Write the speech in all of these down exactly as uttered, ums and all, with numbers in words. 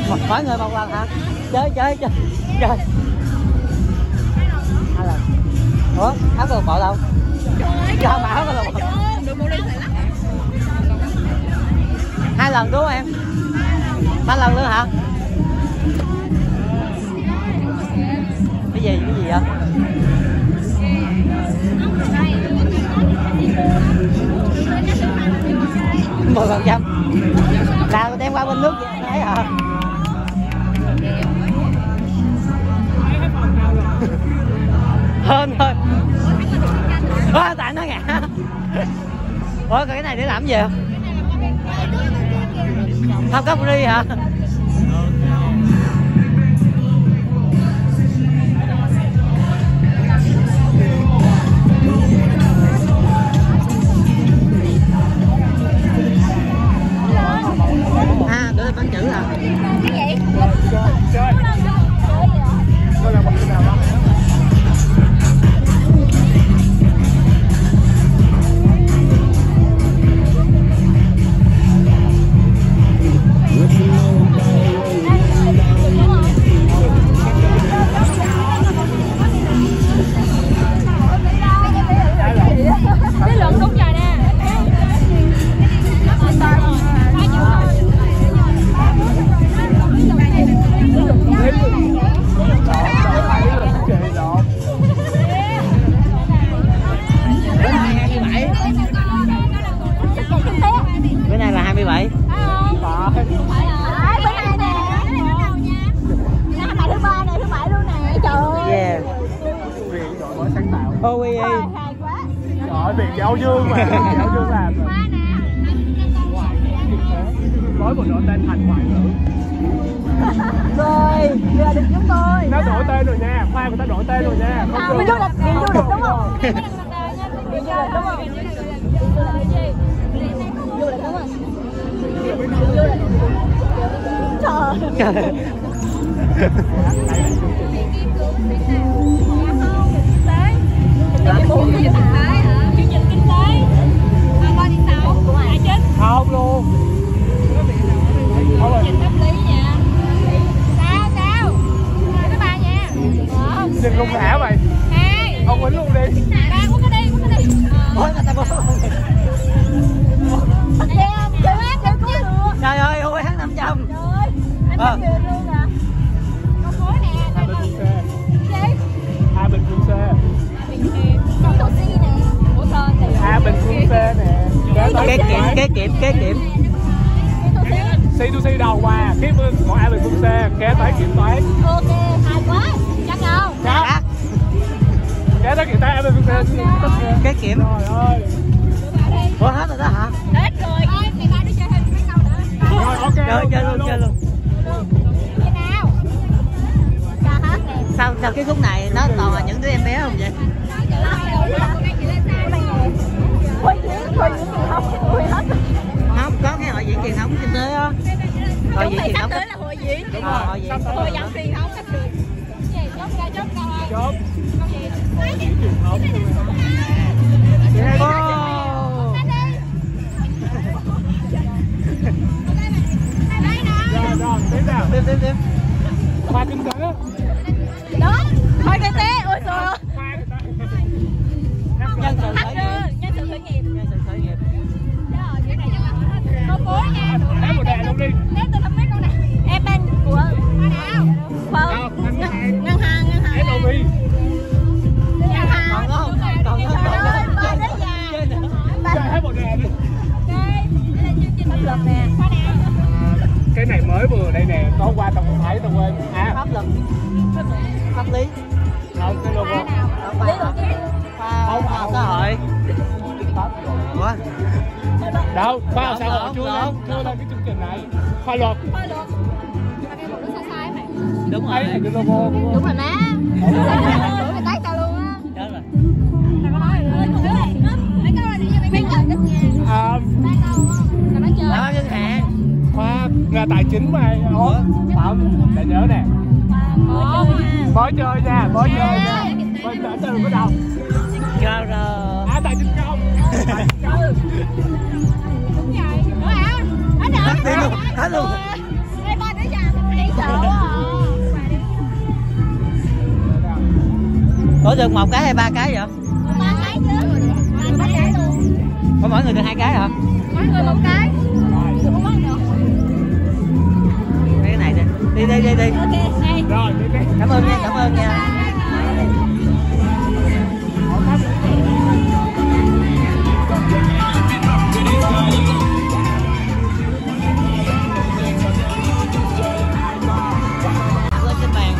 Mỗi người một lần hả? Chơi chơi chơi chơi. Hai lần. Ủa, áo câu lạc bộ đâu? Sao mà áo câu lạc bộ? Hai lần đúng không em? Ba lần nữa hả? Cái gì cái gì vậy? Mười phần trăm là đem qua bên nước đấy hả? Hơn thôi. Ủa, tại nó ngã. Ủa còn cái này để làm gì vậy? Không có free hả? À, để bắn chữ hả? Cái gì? Chơi. Đây là một cái nào đó. Cái lượng đúng rồi nè. Bữa nay là hai mươi bảy. Bữa nay nè. Ngày thứ ba này, thứ bảy luôn nè. Trời ơi. Yeah. Viện đội mới sáng tạo. Ô y y. Trời ơi, Viện Âu Dương mà. Âu Dương làm rồi. Mới một đội tên thành ngoại ngữ. Rồi, giờ được chúng tôi. Nó đổi tên rồi nha, khoa người ta đổi tên rồi nha. À, mình du lịch, viện du lịch đúng không? Viện du lịch đúng không? Du lịch đúng không? Du lịch. Trời. Không luôn. Không rồi. Nhìn luôn thả mày. Ông quýnh luôn đi. Ủa, người ta trời ơi, ui hắn năm trăm. Trời ơi, anh luôn à. Con khối nè. Hai bên phương xe. Hai bên phương xe. Con số xê nè. Ủa tên thì Hai bên phương xe nè. Kế kiểm, kế kiểm, kế kiểm. xê to xê đầu qua, cái còn hai bên phương xe, kế tới kiểm toán. Ok, hay quá. Chắc không? Chắc. Kế tới kiểm toán hai bên phương xe. Kế kiểm. Trời ơi. Ủa hết rồi đó hả? Hết rồi. Thôi, ngày mai đi chơi thêm mấy câu nữa. Rồi, ok. Chơi chơi luôn, chơi luôn. Chơi nào? Cho hết nè. Sao sao cái khúc này nó toàn là những đứa em bé không vậy? Thôi diễn, thôi diễn truyền thống, thôi hết. Không, có cái hội diễn truyền thống kinh tế á. Hội diễn truyền thống. Sắp tới là hội diễn. Đúng rồi, hội diễn. Hội dẫn truyền thống sắp được. Cái gì? Chốt ra, chốt câu ơi. Chốt. Câu gì? Hội diễn truyền thống. Wow. Rồi, rồi, tiếp nào. Tiếp, tiếp, tiếp. Khoa kinh tế. Đó, thôi kinh tế, ôi trời ơi. Nhân sự khởi nghiệp. Nhân sự khởi nghiệp. Nhân sự khởi nghiệp. Câu cuối nha. Lấy một đèn luôn đi. Nếu tôi không biết câu này. Em bên của hoa nào? Phở. Ngân hàng, ngân hàng. ép ô bê. Ngân hàng. Còn có không? Còn có không? Chơi rất già. Chơi hết một đèn đi. Ok, đây là chương trình pháp luật nè. Hoa nào? Cái này mới vừa đây nè, có hôm qua tao không thấy tao quên. À, Pháp luật. Pháp lý. không, cái logo. Lý luận chứ. Khoa khoa học xã hội. Ủa? Đâu, khoa học xã hội Lộn, chưa lộn. lên, chưa lên cái chương trình này. Khoa luật. Khoa luật. Mà cái bộ nó sai sai mày. Đúng Ấy rồi. là cái logo của Đúng rồi má. Ủa mày tát tao luôn á. Chết rồi. Tao có nói rồi. Mấy câu này đi cho mày biết rồi. À, Ba câu không? Tao nói chưa? Đó, ngân hàng. khoa nghề tài chính mà. Ủa, không, để nhớ nè. Mới chơi nha. Mới chơi nha, mới chơi nha. Mình đã từ bắt đầu. Rồi rồi. À, tài chính công. Tài chính công. Đúng rồi. Ủa hả? Hết rồi. Hết luôn, hết luôn. Ê, ba đứa già mình đi được một cái hay ba cái vậy? Ba cái chứ. Ba cái luôn. Có mỗi người được hai cái hả? Mỗi người một cái. Đừng có mất nữa. Cái này đi. Đi đi đi đi. Ok, đây. Rồi, đi đi. Cảm ơn nha, cảm ơn nha. Lên trên bàn.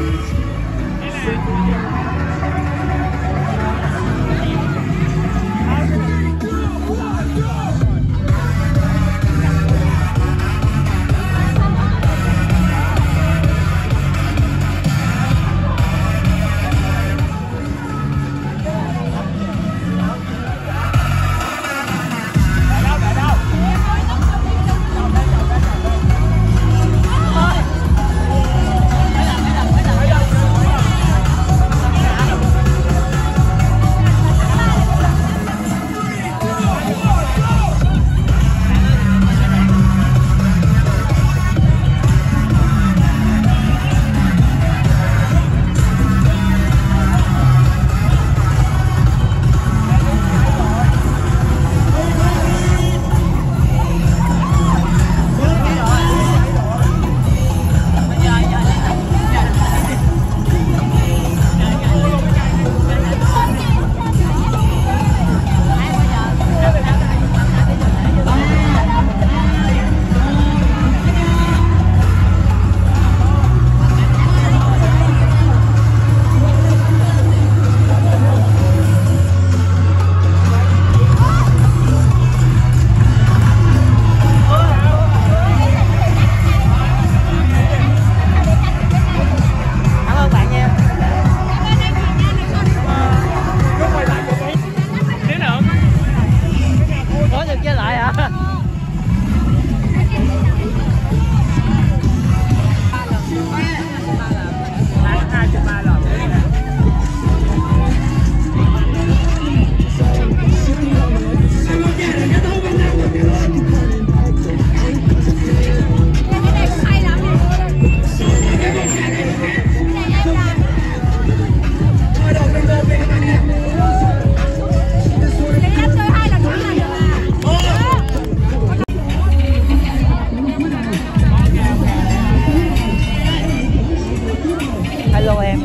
Hello em.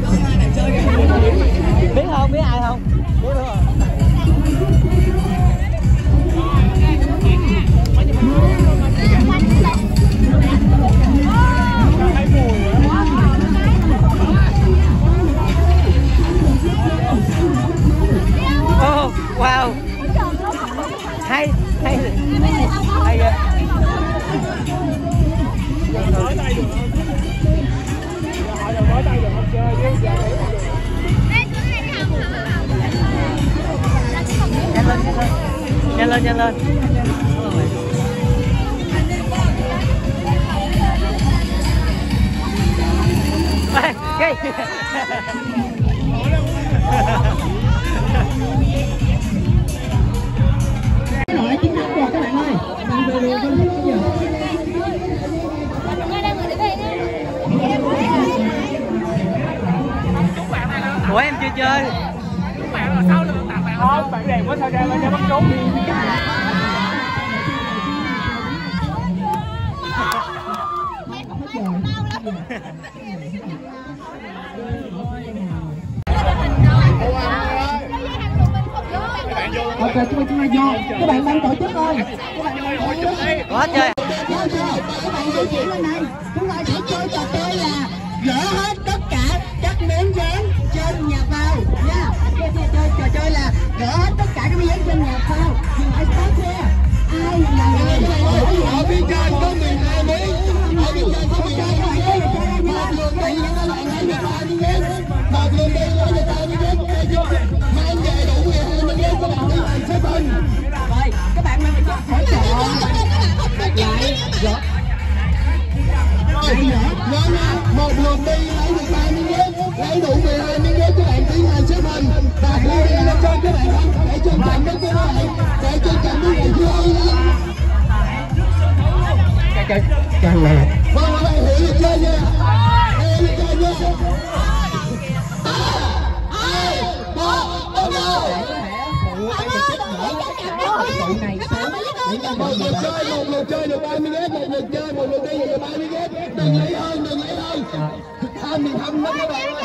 Biết không? Biết ai không? Biết đúng không? Oh, wow. Hay, hay. Hay ghê. Nói tay được không? Họ đều nói tay được không chơi chứ giờ Nhanh lên, nhanh lên. Nhanh lên, nhanh lên. Cái Hỏi chiến thắng rồi các bạn ơi. Bạn về liền con thích bây giờ. Ủa em chưa chơi. các bạn là sau lưng tạt bạn không bạn đẹp quá sao ra bạn ra bắt trốn Ok, chúng ta vô. Các bạn đang tổ chức ơi. Các bạn đang tổ chức. Có chơi. Các bạn di chuyển lên đây. Chúng ta sẽ chơi trò chơi là gỡ hết tất cả các miếng dán trên nhà phao nha. Chơi chơi trò chơi là gỡ hết tất cả các miếng dán trên nhà phao. Nhưng ai start here? Ai là người ở bên trên có mười hai miếng. Ở bên trên có mười hai miếng. Một người đi là lại hai mươi ba miếng. Một người đi là hai mươi ba miếng. Hai về đủ mười hai miếng các bạn đi lại xếp hình. Rồi, các bạn mình phải hỗ trợ lại gỡ. Rồi nha, một lượt đi lấy được ba miếng ghép, lấy đủ mười hai miếng ghép các bạn tiến hành xếp hình. Đặt lên đi lên trên các bạn không, để trân trọng với các bạn, để trân trọng với người vui nha. Càng này. Vâng, các bạn hiểu được chơi nha. Hiểu được chơi nha. này sao một lượt chơi một lượt chơi được ba mươi ghét, một lượt chơi một lượt đi được ba mươi ghét, đừng lấy hơn đừng lấy hơn tham thì thăm đó các bạn ơi.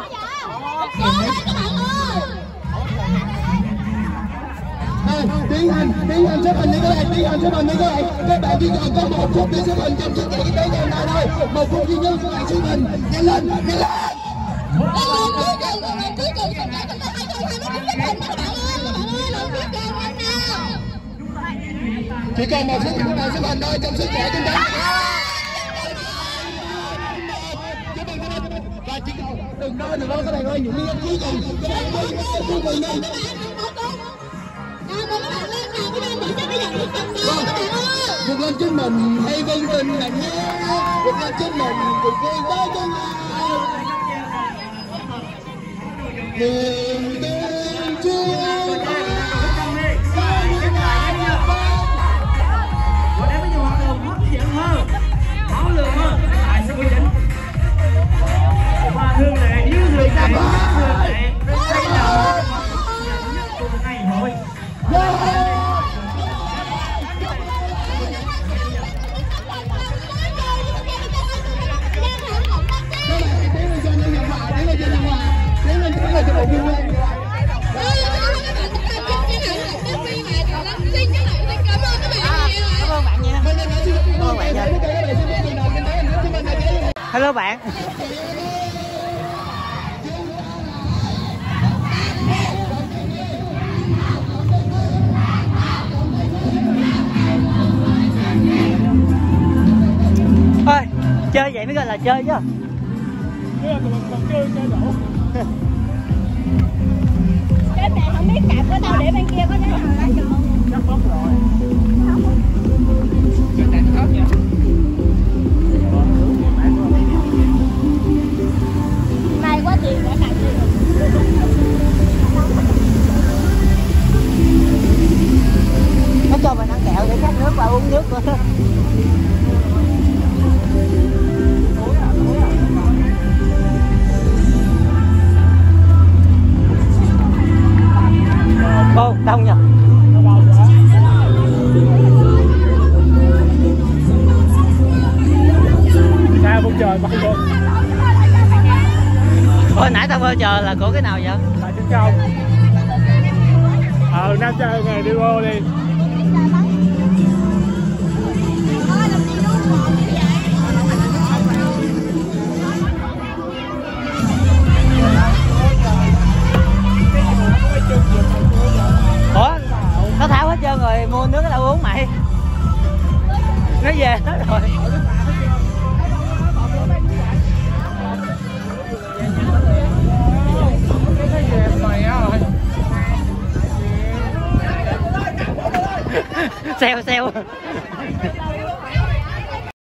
Tiến hành tiến hành xếp hình đi các bạn, tiến hành xếp hình đi các bạn, các bạn chỉ còn có một phút để xếp hình trong sự kiện kinh tế ngày nay thôi, một phút duy nhất các bạn xếp hình, nhanh lên nhanh lên. Chỉ còn một phút các bạn xếp hình thôi trong sự kiện kinh tế. Và chỉ còn đừng nói đừng nói các bạn ơi, những cái cuối cùng các bạn ơi, cuối cùng đi. Vượt lên chính mình hay vân tình bạn nhé, vượt lên chính mình vượt lên tới con niềm tin chưa thương lệ yêu thương lệ thương lệ bây giờ ngày hội hello bạn. Thôi chơi vậy mới gọi là chơi chứ. Cái này không biết cạp ở đâu để bên kia có cái nào lá được không? Chắc bóc rồi. May quá tiền đã cạp đi. Nó cho mình ăn kẹo để khát nước và uống nước nữa. Ô, đông nhỉ? Sao không trời bay luôn. Hồi nãy tao chờ là của cái nào vậy? Tại trên trong. Ờ, Nam chơi ngày đi vô đi. Ủa? Nó tháo hết trơn rồi, mua nước ở đâu uống mày? Nó về hết rồi. Xeo xeo.